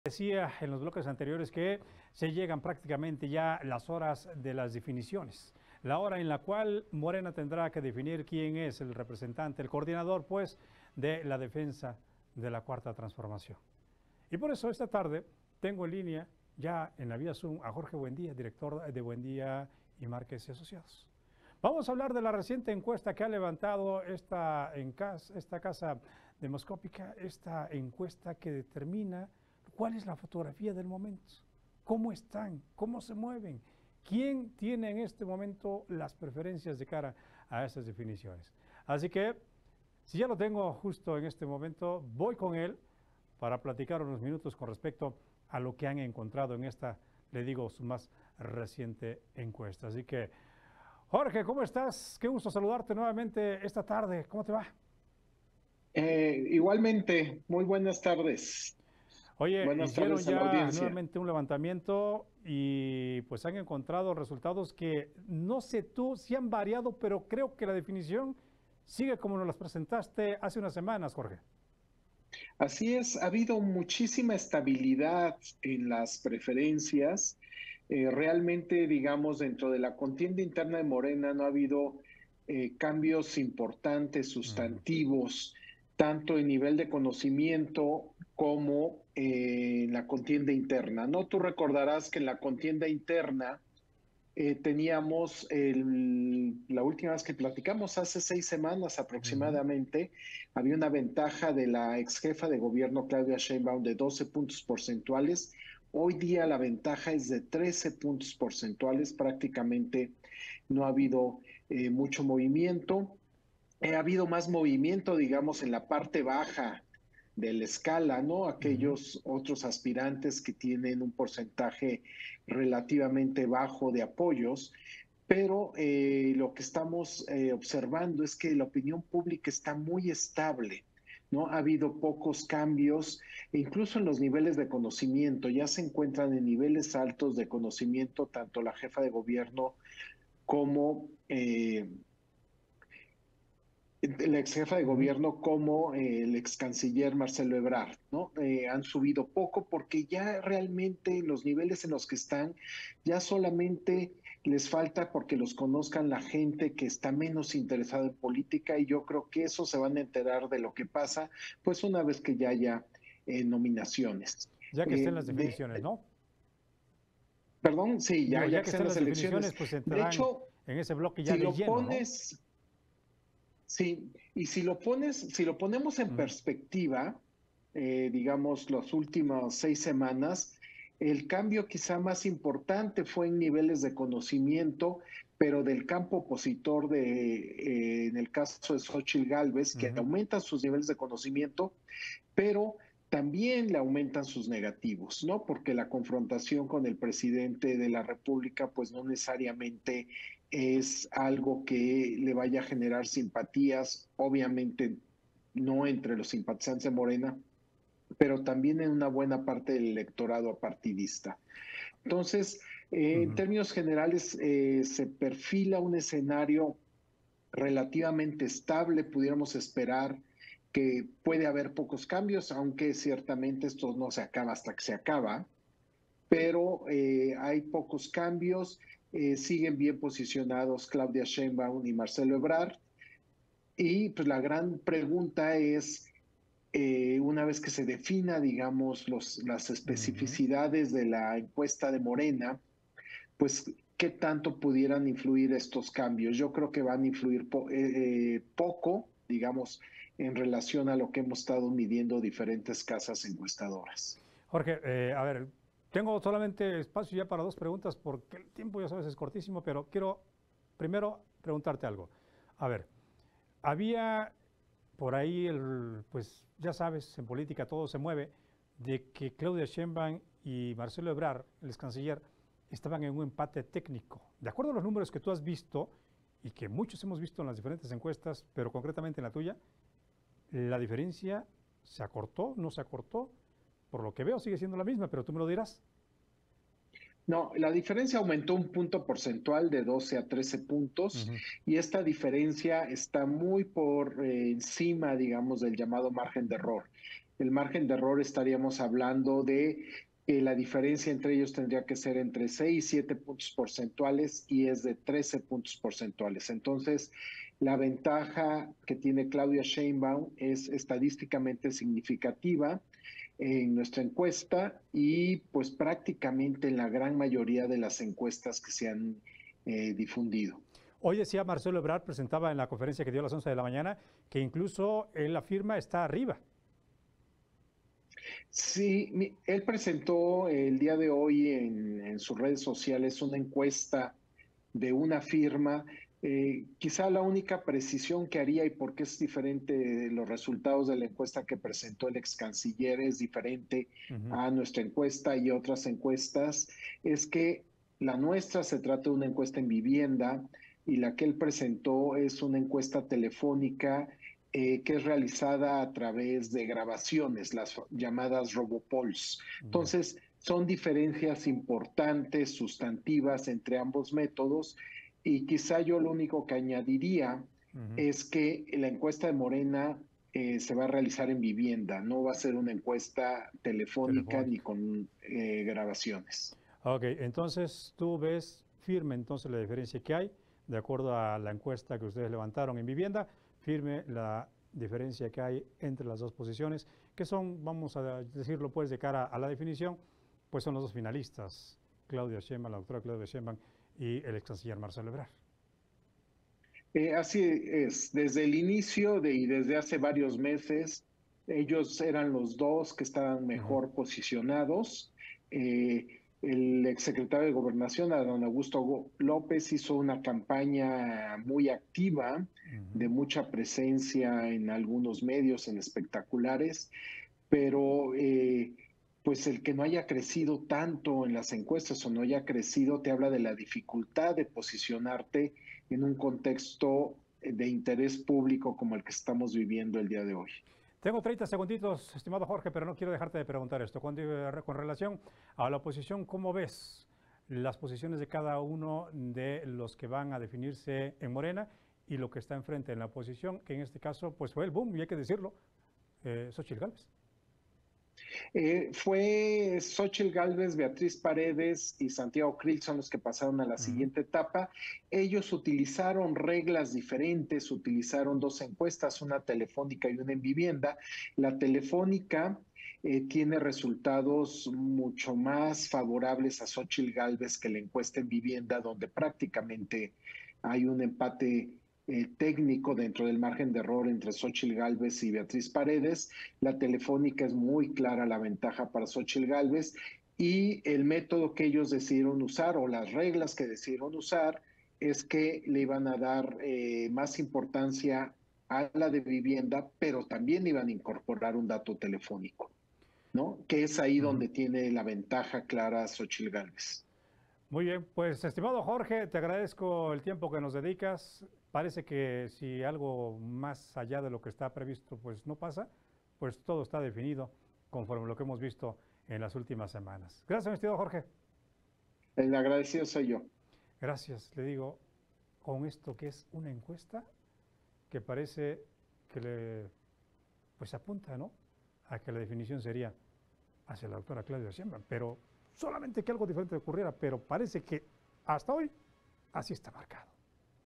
Decía en los bloques anteriores que se llegan prácticamente ya las horas de las definiciones, la hora en la cual Morena tendrá que definir quién es el representante, el coordinador, pues, de la defensa de la Cuarta Transformación. Y por eso esta tarde tengo en línea, ya en la vía Zoom, a Jorge Buendía, director de Buendía y Márquez y Asociados. Vamos a hablar de la reciente encuesta que ha levantado esta casa demoscópica, esta encuesta que determina cuál es la fotografía del momento, cómo están, cómo se mueven, quién tiene en este momento las preferencias de cara a estas definiciones. Así que, si ya lo tengo justo en este momento, voy con él para platicar unos minutos con respecto a lo que han encontrado en esta, le digo, su más reciente encuesta. Así que, Jorge, ¿cómo estás? Qué gusto saludarte nuevamente esta tarde. ¿Cómo te va? Igualmente, muy buenas tardes. Oye, Buenas hicieron tardes a la ya audiencia. nuevamente un levantamiento y pues han encontrado resultados que no sé tú si han variado, pero creo que la definición sigue como nos las presentaste hace unas semanas, Jorge. Así es, ha habido muchísima estabilidad en las preferencias. Realmente, digamos, dentro de la contienda interna de Morena no ha habido cambios importantes, Ujú. sustantivos, tanto en nivel de conocimiento como en la contienda interna. ¿No? Tú recordarás que en la contienda interna teníamos la última vez que platicamos, hace 6 semanas Ujú. aproximadamente, había una ventaja de la ex jefa de gobierno Claudia Sheinbaum de 12 puntos porcentuales. Hoy día la ventaja es de 13 puntos porcentuales, prácticamente no ha habido mucho movimiento. Ha habido más movimiento, digamos, en la parte baja de la escala, ¿no? Ujú. Aquellos otros aspirantes que tienen un porcentaje relativamente bajo de apoyos, pero lo que estamos observando es que la opinión pública está muy estable. ¿No? Ha habido pocos cambios, e incluso en los niveles de conocimiento, ya se encuentran en niveles altos de conocimiento tanto la jefa de gobierno como la ex jefa de Ujú. gobierno como el ex canciller Marcelo Ebrard, ¿no? Han subido poco porque ya realmente los niveles en los que están, ya solamente les falta porque los conozcan la gente que está menos interesada en política y yo creo que eso se van a enterar de lo que pasa, pues una vez que ya haya nominaciones. Ya que estén las De, definiciones, ¿no? perdón, sí, Digo, ya ya que que estén estén las las elecciones. definiciones, pues De entrarán hecho, en ese bloque ya si de lo lleno, ¿no? pones Sí, y si lo ponemos en Ujú. perspectiva, digamos, las últimas 6 semanas, el cambio quizá más importante fue en niveles de conocimiento, pero del campo opositor en el caso de Xóchitl Gálvez, que Ujú. aumentan sus niveles de conocimiento, pero también le aumentan sus negativos, ¿no? Porque la confrontación con el presidente de la República, pues no necesariamente es algo que le vaya a generar simpatías, obviamente no entre los simpatizantes de Morena, pero también en una buena parte del electorado apartidista. Entonces, en Ujú. términos generales, se perfila un escenario relativamente estable, pudiéramos esperar que puede haber pocos cambios, aunque ciertamente esto no se acaba hasta que se acaba, pero hay pocos cambios, siguen bien posicionados Claudia Sheinbaum y Marcelo Ebrard, y pues la gran pregunta es, una vez que se defina, digamos, las Ujú. especificidades de la encuesta de Morena, pues, ¿qué tanto pudieran influir estos cambios? Yo creo que van a influir poco, digamos, en relación a lo que hemos estado midiendo diferentes casas encuestadoras. Jorge, a ver, tengo solamente espacio ya para dos preguntas porque el tiempo ya sabes es cortísimo, pero quiero primero preguntarte algo. A ver, había por ahí, pues ya sabes, en política todo se mueve, de que Claudia Sheinbaum y Marcelo Ebrard, el ex canciller, estaban en un empate técnico. De acuerdo a los números que tú has visto y que muchos hemos visto en las diferentes encuestas, pero concretamente en la tuya, la diferencia se acortó, no se acortó. Por lo que veo sigue siendo la misma, pero tú me lo dirás. No, la diferencia aumentó un punto porcentual de 12 a 13 puntos Ujú. y esta diferencia está muy por encima, digamos, del llamado margen de error. el margen de error estaríamos hablando de que la diferencia entre ellos tendría que ser entre 6 y 7 puntos porcentuales y es de 13 puntos porcentuales. Entonces, la ventaja que tiene Claudia Sheinbaum es estadísticamente significativa en nuestra encuesta y pues prácticamente en la gran mayoría de las encuestas que se han difundido. Hoy decía Marcelo Ebrard, presentaba en la conferencia que dio a las 11 de la mañana, que incluso él afirma está arriba. Sí, él presentó el día de hoy en sus redes sociales una encuesta de una firma. Quizá la única precisión que haría y por qué es diferente de los resultados de la encuesta que presentó el ex canciller es diferente a nuestra encuesta y otras encuestas, es que la nuestra se trata de una encuesta en vivienda y la que él presentó es una encuesta telefónica que es realizada a través de grabaciones, las llamadas robopolls. Entonces, son diferencias importantes, sustantivas entre ambos métodos y quizá yo lo único que añadiría es que la encuesta de Morena se va a realizar en vivienda, no va a ser una encuesta telefónica ni con grabaciones. Ok, entonces tú ves firme entonces la diferencia que hay, de acuerdo a la encuesta que ustedes levantaron en vivienda, firme la diferencia que hay entre las dos posiciones, que son, vamos a decirlo pues de cara a la definición, pues son los dos finalistas, Claudia Sheinbaum, la doctora Claudia Sheinbaum y el ex canciller Marcelo Ebrard. Así es, desde el inicio y desde hace varios meses, ellos eran los dos que estaban mejor posicionados. El exsecretario de Gobernación, don Augusto López, hizo una campaña muy activa, de mucha presencia en algunos medios, en espectaculares, pero pues el que no haya crecido tanto en las encuestas o no haya crecido te habla de la dificultad de posicionarte en un contexto de interés público como el que estamos viviendo el día de hoy. Tengo 30 segunditos, estimado Jorge, pero no quiero dejarte de preguntar esto. Con relación a la oposición, ¿cómo ves las posiciones de cada uno de los que van a definirse en Morena y lo que está enfrente en la oposición, que en este caso pues fue el boom, y hay que decirlo, Xóchitl Gálvez? Fue Xóchitl Gálvez, Beatriz Paredes y Santiago Krill son los que pasaron a la siguiente etapa. Ellos utilizaron reglas diferentes, utilizaron dos encuestas, una telefónica y una en vivienda. La telefónica tiene resultados mucho más favorables a Xóchitl Gálvez que la encuesta en vivienda, donde prácticamente hay un empate técnico dentro del margen de error entre Xóchitl Gálvez y Beatriz Paredes. La telefónica es muy clara la ventaja para Xóchitl Gálvez y el método que ellos decidieron usar o las reglas que decidieron usar es que le iban a dar más importancia a la de vivienda, pero también iban a incorporar un dato telefónico, ¿no? Que es ahí donde tiene la ventaja clara Xóchitl Gálvez. Muy bien, pues estimado Jorge, te agradezco el tiempo que nos dedicas. Parece que si algo más allá de lo que está previsto pues no pasa, pues todo está definido conforme lo que hemos visto en las últimas semanas. Gracias, mi estimado Jorge. El agradecido soy yo. Gracias, le digo, con esto que es una encuesta que parece que pues apunta, ¿no?, a que la definición sería hacia la doctora Claudia Sheinbaum, pero solamente que algo diferente ocurriera, pero parece que hasta hoy así está marcado.